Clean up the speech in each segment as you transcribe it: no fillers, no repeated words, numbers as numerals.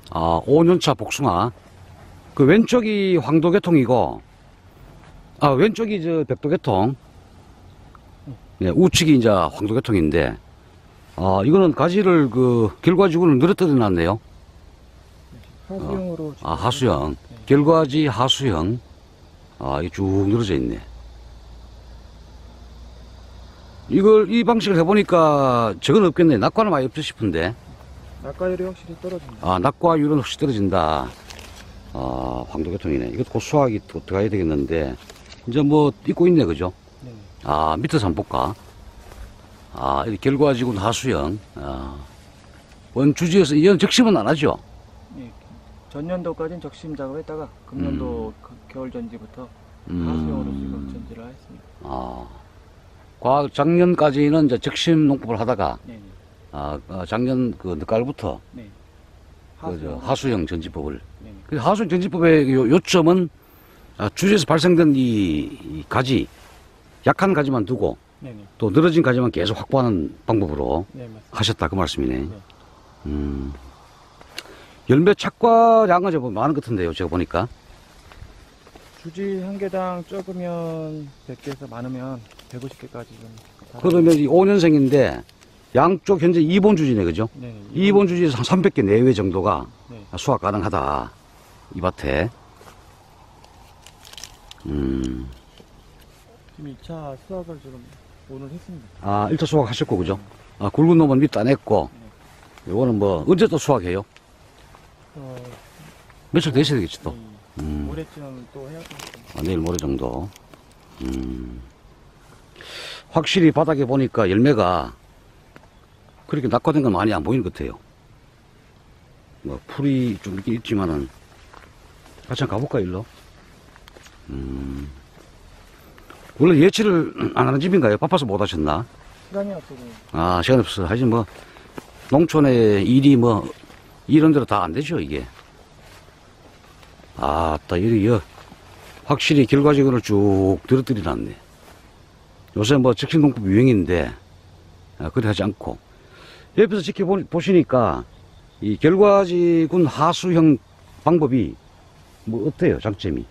아, 5년차 복숭아. 그 왼쪽이 황도계통이고, 아, 왼쪽이 저 백도계통. 예, 우측이 이제 황도계통인데, 아, 이거는 가지를 결과지구를 늘어뜨려 놨네요. 하수형으로. 아, 하수형. 네. 결과지 하수형. 아, 이게 쭉 늘어져 있네. 이 방식을 해보니까 저건 없겠네. 낙과는 많이 없어 싶은데. 낙과율이 확실히 떨어집니다. 아, 낙과율은 혹시 떨어진다. 아, 황도계통이네. 이것도 곧 수확이 또 들어가야 되겠는데. 이제 뭐, 있고 있네, 그죠? 네. 아, 밑에서 한번 볼까? 아, 이 결과지군 하수형. 아, 원주지에서 이건 적심은 안 하죠? 네. 전년도까지는 적심 작업했다가 금년도 겨울 전지부터 하수형으로 지금 전지를 했습니다. 아, 작년까지는 이제 적심 농법을 하다가, 네. 작년 늦가을부터 네. 하수형 전지법을. 네. 그 하수형 전지법의 요점은 주지에서 발생된 이 가지, 약한 가지만 두고 네. 또 늘어진 가지만 계속 확보하는 방법으로 네, 맞습니다. 하셨다 그 말씀이네. 네. 열매 착과량은 좀 많은 것 같은데요, 제가 보니까. 주지 한 개당 적으면 100개에서 많으면 150개까지 좀. 그러면 이 5년생인데 양쪽 현재 2본 주지네, 그죠? 네. 2본 주지에서 한 300개 내외 정도가 네. 수확 가능하다. 이 밭에. 지금 2차 수확을 지금 오늘 했습니다. 아, 1차 수확 하셨고, 그죠? 아, 굵은 놈은 밑 따냈고, 요거는 뭐, 언제 또 수확해요? 며칠 되셔야 되겠지, 또. 모레쯤 또 해야 되겠습니다. 내일 모레 정도. 확실히 바닥에 보니까 열매가 그렇게 낙과된 건 많이 안 보이는 것 같아요. 뭐, 풀이 좀 이렇게 있지만은, 같이 한번 가볼까, 일로? 원래 예치를 안 하는 집인가요? 바빠서 못 하셨나? 시간이 없어서. 아, 시간 없어. 하여튼 뭐, 농촌의 일이 뭐, 이런 대로 다 안 되죠, 이게. 아, 확실히 결과적으로 쭉 들어뜨리 놨네. 요새 뭐, 적신농법 유행인데, 그리 하지 않고. 옆에서 지켜보시니까, 이 결과지군 하수형 방법이 뭐, 어때요, 장점이?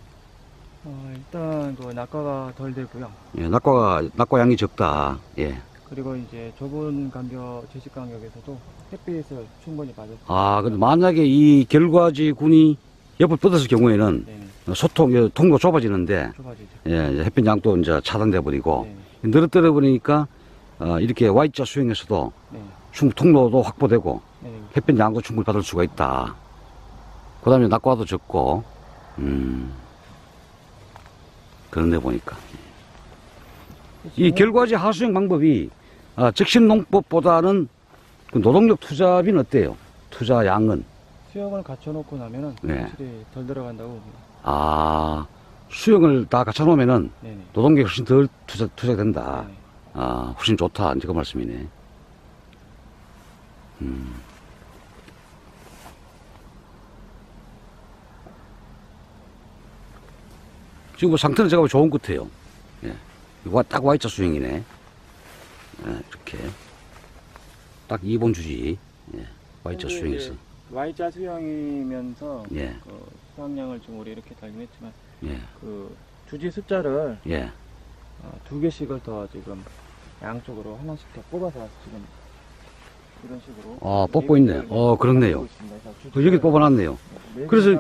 일단 그 낙과가 덜 되고요. 예, 낙과 양이 적다. 예. 그리고 이제 좁은 제식 간격에서도 햇빛을 충분히 받을 수 아, 근데 만약에 이 결과지군이 옆을 뻗었을 경우에는 네. 통로 좁아지는데, 좁아지죠. 예, 이제 햇빛 양도 이제 차단돼 버리고, 네. 늘어뜨려 버리니까, 이렇게 Y자 수형에서도 네. 통로도 확보되고, 네. 햇빛 양도 충분히 받을 수가 있다. 그 다음에 낙과도 적고, 그런데 보니까. 이 결과지 하수형 방법이, 적심 농법보다는 그 노동력 투자비는 어때요? 투자 양은? 수영을 갖춰놓고 나면은 네. 확실히 덜 들어간다고 봅니다. 아, 수영을 다 갖춰놓으면은 네네. 노동력이 훨씬 덜 투자가 된다. 네네. 아, 훨씬 좋다. 이제 그 말씀이네. 지금 뭐 상태는 제가 보기 좋은 것 같아요. 예. 이거 딱 Y자 수형이네. 예, 이렇게. 딱 2본 주지. 예. Y자 수형에서. Y자 수형이면서 예. 그 수확량을 좀 우리 이렇게 달긴 했지만 예. 그 주지 숫자를 예. 2개씩을 더 지금 양쪽으로 하나씩 더 뽑아서 지금 이런 식으로 아, 뽑고 있네. 그렇네요. 여기 뽑아놨네요. 그래서,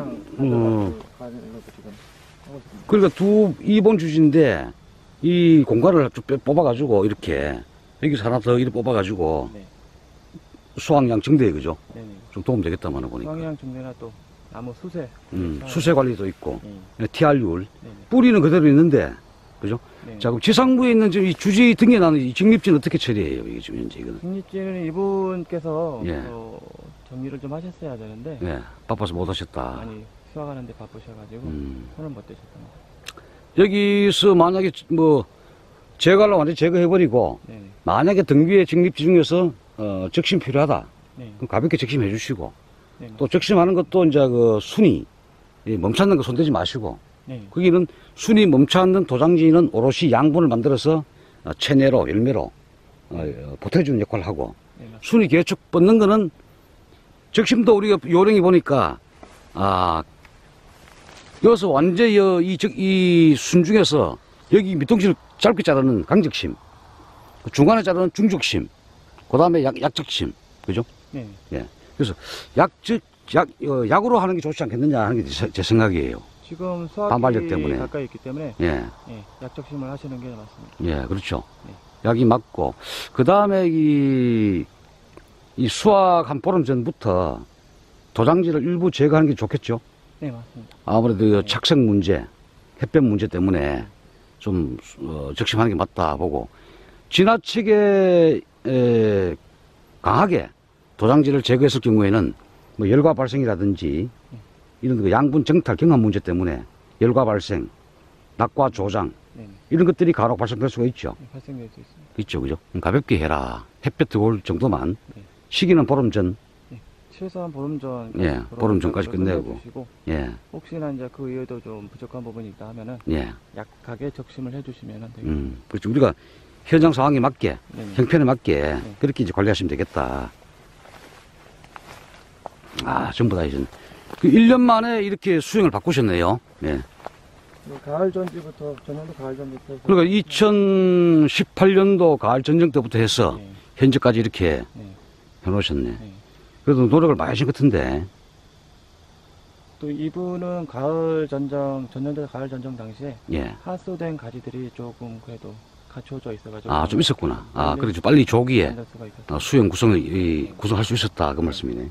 그러니까 2본 주지인데, 이 공간을 쭉 뽑아가지고, 이렇게, 여기서 하나 더 이렇게 뽑아가지고, 네. 수확량 증대에, 그죠? 네네. 좀 도움 되겠다만 보니까. 수확량 증대나 또 나무 수세. 수세 관리도 있고, 네. TR율. 네네. 뿌리는 그대로 있는데, 그죠? 네. 자, 그럼 지상부에 있는 이 주지 등에 나는 이 직립지는 어떻게 처리해요? 이게 지금 현재 이거는. 직립지는 이분께서 예. 정리를 좀 하셨어야 되는데 예, 바빠서 못 하셨다. 많이 수확하는데 바쁘셔가지고 손을 못 대셨던 것 여기서 만약에 뭐, 제거하려고 완전히 제거해버리고, 같아요. 만약에 등 위에 직립지 중에서, 적심 필요하다. 네. 그럼 가볍게 적심해 주시고, 네. 또 적심하는 것도 이제 순이, 멈춰있는 거 손대지 마시고, 네. 거기는 순이 멈춰있는 도장지는 오롯이 양분을 만들어서 체내로, 열매로, 보태주는 역할을 하고, 네, 맞습니다. 순이 계속 뻗는 거는 적심도 우리가 요령이 보니까, 여기서 완전히 이 순중에서 여기 밑둥지를 짧게 자르는 강적심, 중간에 자르는 중적심, 그 다음에 약적심, 그죠? 네. 예. 그래서 약으로 하는 게 좋지 않겠느냐 하는 게 제 생각이에요. 지금 반발력 수학이 때문에. 가까이 있기 때문에 예. 예, 약적심을 하시는 게 맞습니다. 예, 그렇죠. 네. 약이 맞고, 그 다음에 이 수확 한 보름 전부터 도장지를 일부 제거하는 게 좋겠죠? 네, 맞습니다. 아무래도 착색 문제, 햇볕 문제 때문에 좀 적심하는 게 맞다 보고, 지나치게 강하게 도장지를 제거했을 경우에는 뭐 열과 발생이라든지 이런 그 양분 정탈 경합 문제 때문에 열과 발생, 낙과 조장 네, 이런 것들이 간혹 발생될 수가 있죠. 네, 발생될 수 있습니다. 있죠, 그죠? 가볍게 해라. 햇볕 들어올 정도만. 네. 시기는 보름 전. 최소한 보름 전, 예, 보름 전까지 끝내고. 주시고 예, 혹시나 이제 그 이후에도 좀 부족한 부분이 있다 하면은 예. 약하게 적심을 해주시면 되겠습니다. 그렇죠. 우리가 현장 상황에 맞게, 네. 형편에 맞게 그렇게 이제 관리하시면 되겠다. 전부 다 이제. 그 1년 만에 이렇게 수행을 바꾸셨네요. 예. 가을 전지부터 전년도 가을 전부터 해서 그러니까 2018년도 가을 전쟁 때부터 해서 네, 현재까지 이렇게 네, 해놓으셨네. 네. 그래도 노력을 많이 하신 것 같은데. 또 이분은 가을 전쟁 전년도 가을 전쟁 당시에 예. 하수된 가지들이 조금 그래도 갖춰져 있어가지고 좀 있었구나. 네, 그래서 빨리 조기에 만들 수가 있었어요. 수행 구성을 구성할 수 있었다. 그 말씀이네.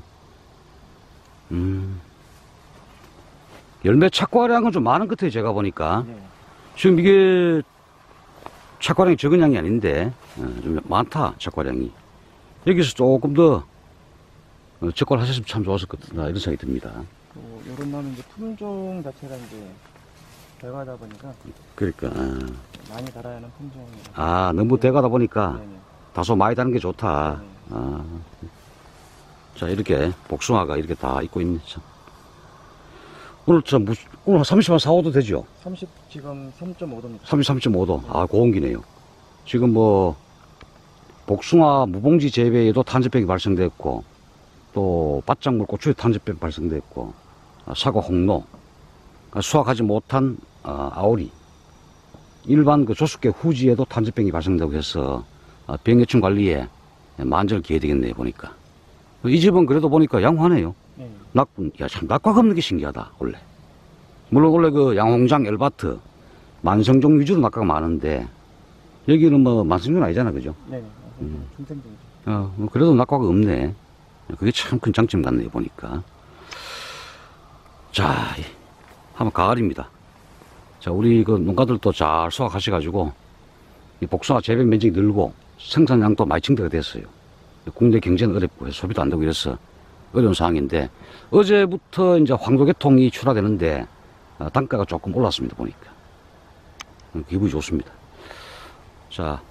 열매 착과량은 좀 많은 것 같아요. 제가 보니까. 네. 지금 이게 착과량이 적은 양이 아닌데 좀 많다. 착과량이. 여기서 조금 더 적과를 하셨으면 참 좋았을 것 같다. 이런 생각이 듭니다. 요런 나는 이제 품종 자체가 이제 대가다 보니까 그러니까 많이 달아야 하는 품종이라. 너무 대가다 보니까 네네. 다소 많이 다는 게 좋다. 네. 자, 이렇게 복숭아가 이렇게 다 있고 있네. 참. 오늘 오늘 30만 4, 5도 되죠? 30 지금 3.5도입니다. 33.5도. 고온기네요. 지금 뭐 복숭아 무봉지 재배에도 탄저병이 발생됐고, 또 바짝물 고추에 탄저병 발생됐고, 사과 홍로, 수확하지 못한 아오리, 일반 그 조숙계 후지에도 탄저병이 발생되고 해서 병해충 관리에 만전을 기해야 되겠네요. 보니까 이 집은 그래도 보니까 양호하네요. 네. 참 낙과가 없는 게 신기하다. 원래 물론 원래 그 양홍장 엘바트 만성종 위주로 낙과가 많은데 여기는 뭐 만성종 아니잖아, 그죠? 네네. 중생종이죠. 그래도 낙과가 없네. 그게 참 큰 장점 같네요. 보니까. 자, 한번 가을입니다. 자, 우리 그 농가들도 잘 수확하셔가지고 이 복숭아 재배 면적이 늘고 생산량도 많이 증대가 됐어요. 국내 경제는 어렵고 해서 소비도 안 되고 이래서 어려운 상황인데 어제부터 이제 황도계통이 출하되는데 단가가 조금 올랐습니다. 보니까 기분이 좋습니다. 자,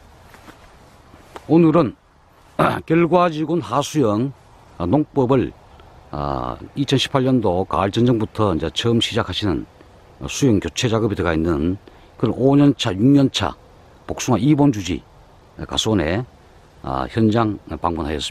오늘은 결과지군 하수영 농법을 2018년도 가을 전쟁부터 이제 처음 시작하시는 수영 교체 작업이 들어가 있는 그런 5년차, 6년차 복숭아 2번 주지 가수원에 현장 방문하였습니다.